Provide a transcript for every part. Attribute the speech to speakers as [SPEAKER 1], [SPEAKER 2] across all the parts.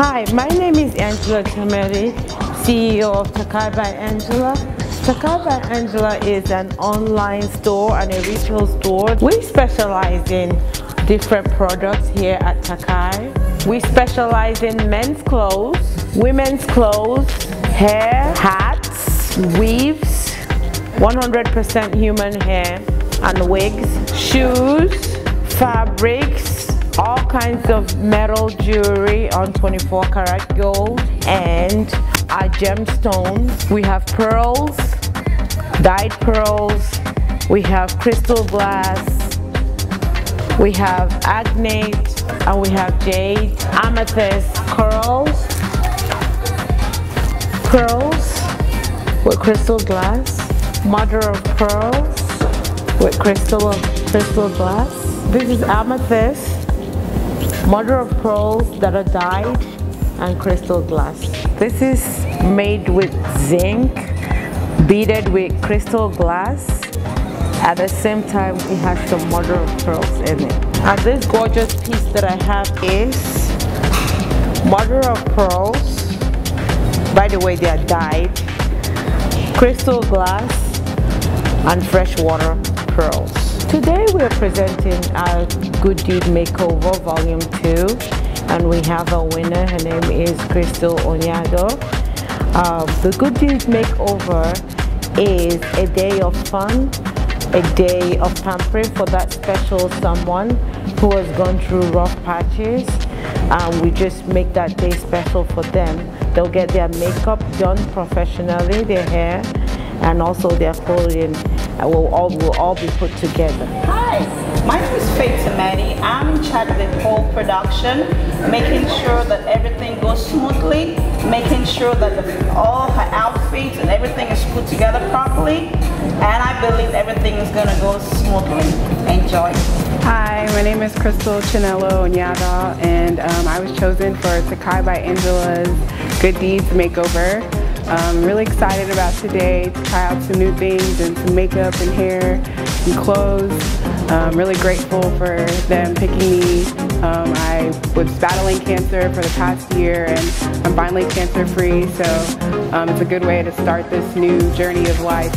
[SPEAKER 1] Hi, my name is Angela Tameri, CEO of Takai by Angela. Takai by Angela is an online store and a retail store. We specialize in different products here at Takai. We specialize in men's clothes, women's clothes, hair, hats, weaves, 100% human hair and wigs, shoes, fabrics, all kinds of metal jewelry on 24 karat gold, and our gemstones. We have pearls, dyed pearls, we have crystal glass, we have agnate, and we have jade, amethyst, curls with crystal glass, mother of pearls with crystal glass. This is amethyst, mother of pearls that are dyed, and crystal glass. This is made with zinc, beaded with crystal glass. At the same time, it has some mother of pearls in it. And this gorgeous piece that I have is mother of pearls. By the way, they are dyed, crystal glass, and freshwater pearls. Today we are presenting our Good Deed Makeover Volume 2, and we have a winner. Her name is Crystal Onyado. The Good Deed Makeover is a day of fun, a day of pampering for that special someone who has gone through rough patches. We just make that day special for them. They'll get their makeup done professionally, their hair, and also their clothing will all be put together.
[SPEAKER 2] Hi, my name is Faith Tameri. I'm in charge of the whole production, making sure that everything goes smoothly, making sure that all her outfits and everything is put together properly, and I believe everything is going to go smoothly. Enjoy.
[SPEAKER 3] Hi, my name is Crystal Chinelo Onyada, and I was chosen for Takai by Angela's Good Deeds Makeover. I'm really excited about today to try out some new things and some makeup and hair and clothes. I'm really grateful for them picking me. I was battling cancer for the past year and I'm finally cancer free, so it's a good way to start this new journey of life.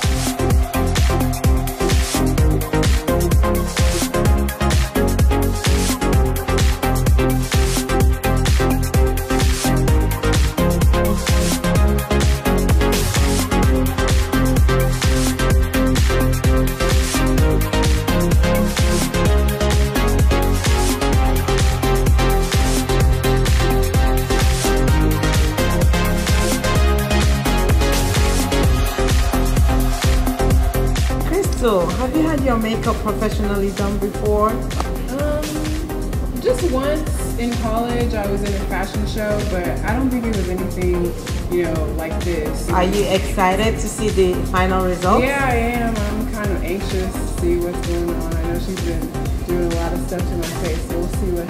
[SPEAKER 1] So, have you had your makeup professionally done before?
[SPEAKER 3] Just once in college. I was in a fashion show, but I don't think it was anything, like this.
[SPEAKER 1] Are you excited to see the final result?
[SPEAKER 3] Yeah, I am. I'm kind of anxious to see what's going on. I know she's been doing a lot of stuff to my face, so we'll see what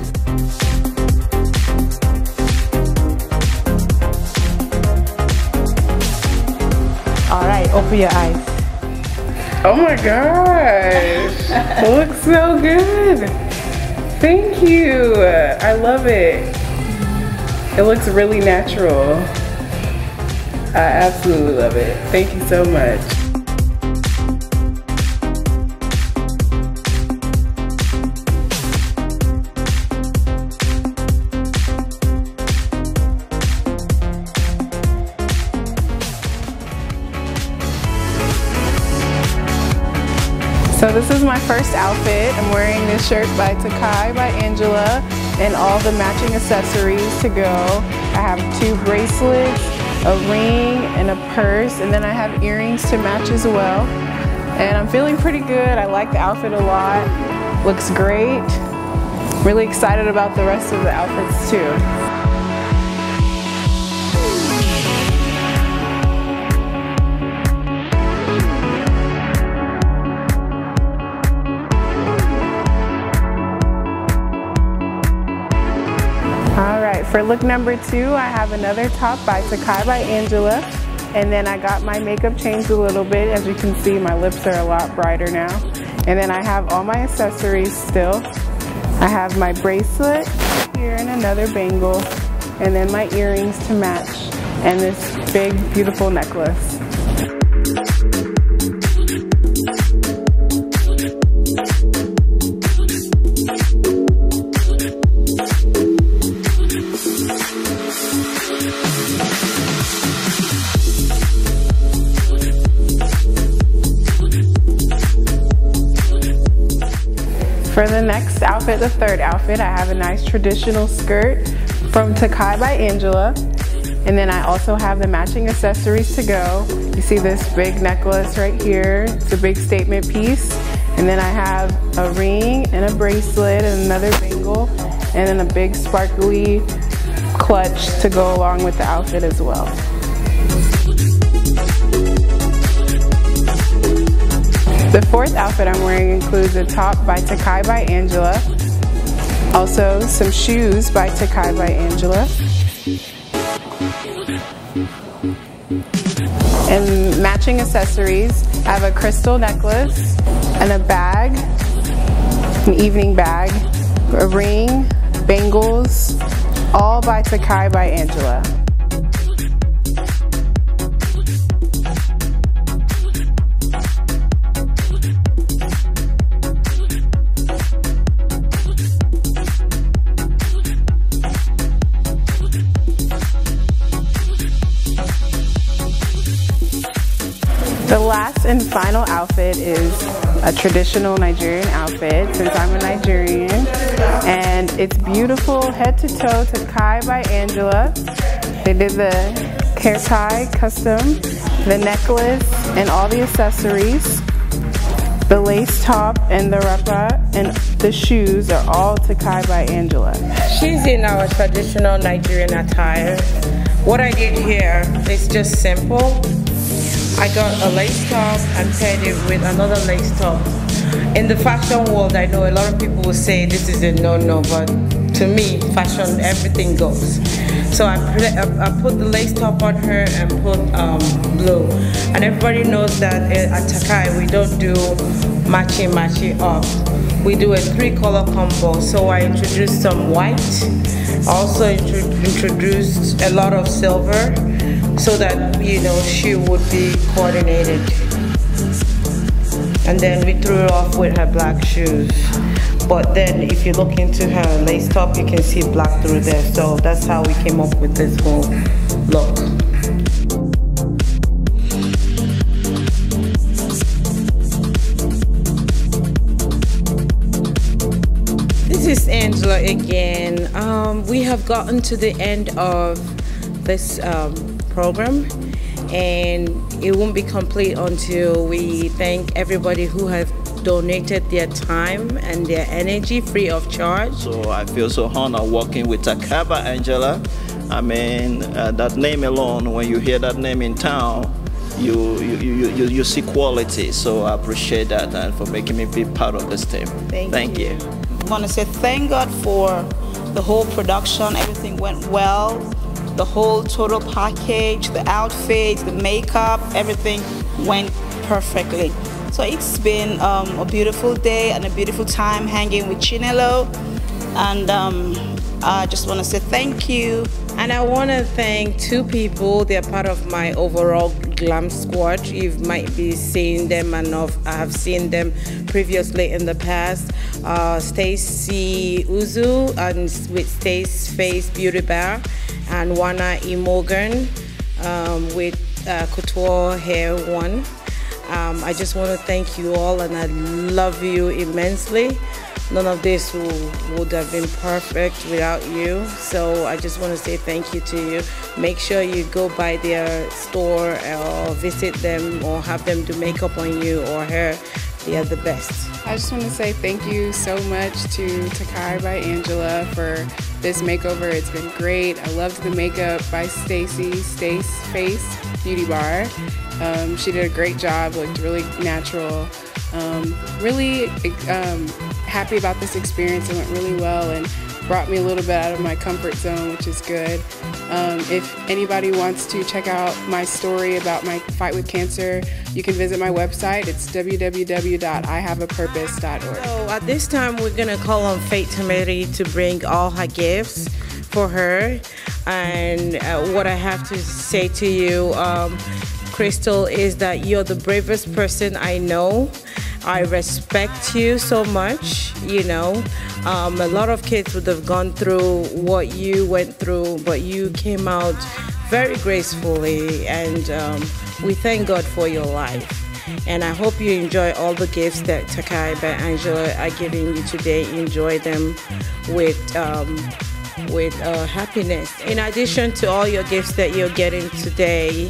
[SPEAKER 3] happens.
[SPEAKER 1] All right, open your eyes.
[SPEAKER 3] Oh my gosh, it looks so good. Thank you. I love it. It looks really natural. I absolutely love it. Thank you so much. So this is my first outfit. I'm wearing this shirt by Takai by Angela and all the matching accessories to go. I have 2 bracelets, a ring, and a purse, and then I have earrings to match as well. And I'm feeling pretty good. I like the outfit a lot. Looks great. Really excited about the rest of the outfits too. Alright, for look number 2, I have another top by Takai by Angela. And then I got my makeup changed a little bit. As you can see, my lips are a lot brighter now. And then I have all my accessories still. I have my bracelet here and another bangle. and then my earrings to match, and this big, beautiful necklace. For the next outfit, the third outfit, I have a nice traditional skirt from Takai by Angela. And then I also have the matching accessories to go. You see this big necklace right here. It's a big statement piece. And then I have a ring and a bracelet and another bangle. And then a big sparkly clutch to go along with the outfit as well. The fourth outfit I'm wearing includes a top by Takai by Angela, also some shoes by Takai by Angela, and matching accessories. I have a crystal necklace and a bag, an evening bag, a ring, bangles, all by Takai by Angela. The last and final outfit is a traditional Nigerian outfit, since I'm a Nigerian, and it's beautiful head to toe Takai by Angela. They did the hair tie custom, the necklace and all the accessories, the lace top and the rapa and the shoes are all Takai by Angela.
[SPEAKER 4] She's in our traditional Nigerian attire. What I did here is just simple. I got a lace top and paired it with another lace top. In the fashion world, I know a lot of people will say this is a no-no, but to me, fashion, everything goes. So I put the lace top on her and put blue. And everybody knows that at Takai, we don't do matchy up. We do a 3-color combo. So I introduced some white, also introduced a lot of silver, so that, you know, she would be coordinated. And then we threw it off with her black shoes. But then if you look into her lace top, you can see black through there. So that's how we came up with this whole look. This is Angela again. We have gotten to the end of this program, and it won't be complete until we thank everybody who have donated their time and their energy free of charge.
[SPEAKER 5] So I feel so honored working with Takai by Angela. I mean, that name alone, when you hear that name in town, you see quality. So I appreciate that, and for making me be part of this team. Thank you.
[SPEAKER 2] I want to say thank God for the whole production. Everything went well. The whole total package, the outfit, the makeup, everything went perfectly. So it's been a beautiful day and a beautiful time hanging with Chinelo. And I just want to say thank you.
[SPEAKER 4] And I want to thank two people. They're part of my overall glam squad. You might be seeing them, and I have seen them previously in the past. Stacy Uzu and with Stace Face Beauty Bar, and Wana E. Morgan with Couture Hair One. I just want to thank you all, and I love you immensely. None of this would have been perfect without you. So I just want to say thank you to you. Make sure you go by their store or visit them or have them do makeup on you or hair. They are the best.
[SPEAKER 3] I just want to say thank you so much to Takai by Angela for this makeover. It's been great. I loved the makeup by Stacy, Stace Face Beauty Bar. She did a great job, looked really natural. Really happy about this experience. It went really well and brought me a little bit out of my comfort zone, which is good. If anybody wants to check out my story about my fight with cancer, you can visit my website. It's www.ihaveapurpose.org.
[SPEAKER 4] So at this time, we're going to call on Faith Tamari to bring all her gifts for her. And what I have to say to you, Crystal, is that you're the bravest person I know. I respect you so much, you know. A lot of kids would have gone through what you went through, but you came out very gracefully, and we thank God for your life. And I hope you enjoy all the gifts that Takai by Angela are giving you today. Enjoy them with happiness. In addition to all your gifts that you're getting today,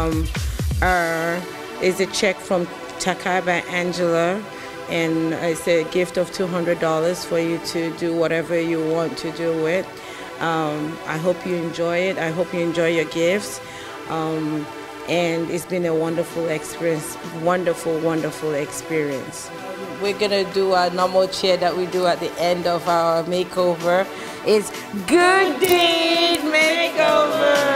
[SPEAKER 4] is a check from Takai by Angela, and it's a gift of $200 for you to do whatever you want to do with. I hope you enjoy it. I hope you enjoy your gifts. And it's been a wonderful experience, wonderful experience. We're gonna do our normal cheer that we do at the end of our makeover. It's Good Deed Makeover.